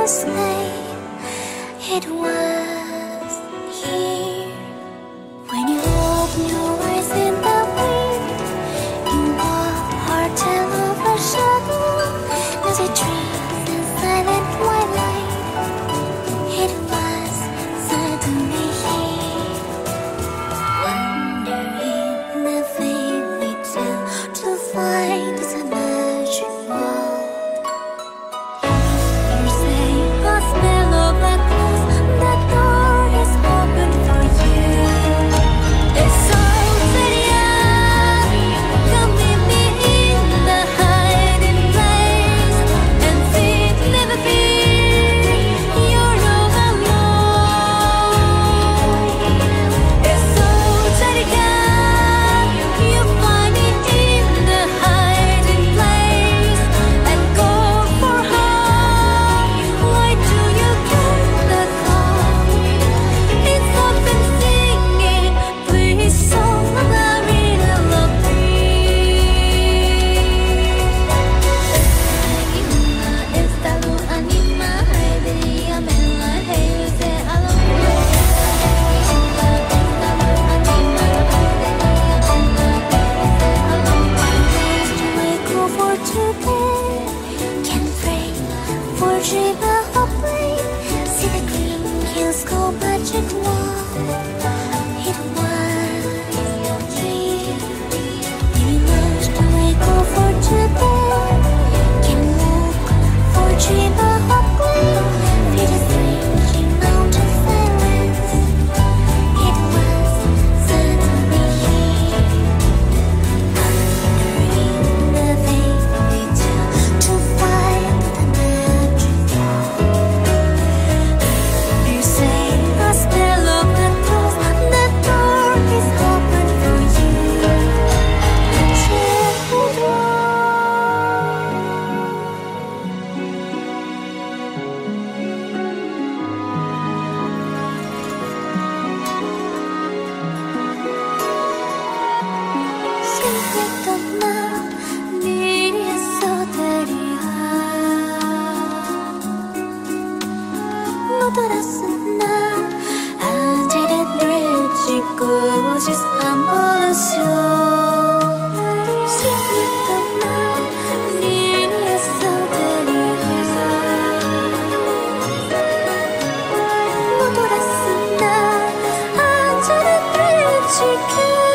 say it was here when you open your eyes in the wind, in the heart and overshadow music trees and silent twilight. It was suddenly here, wondering the fairy tale to find this magic world. You say a spell of black clothes, the door is open for you. It's so pretty, come meet me in the hiding place and see, never fear, you're not alone. It's so pretty, you find it in the hiding place and go for home. Why do you get the call? It's often singing, please song la vida lo Esta luz anima, debería verla, hey, use alone. Esta luz anima, debería verla, hey, use alone. Wake up for today, can pray for dream of play. See the green hills go magic wall. It was here. We must wake up for today, can walk for dream of play. Feel the strange mountain silence. It was suddenly here, wondering the fairy tale to find the magic world. You say a spell of the clothes, the door is open for you. 생각했던 나 미리했어 대리야 못 알았어 나 아직은 되지고 싶어 몰랐어 생각했던 나 미리했어 대리야 못 알았어 나 아직은 되지고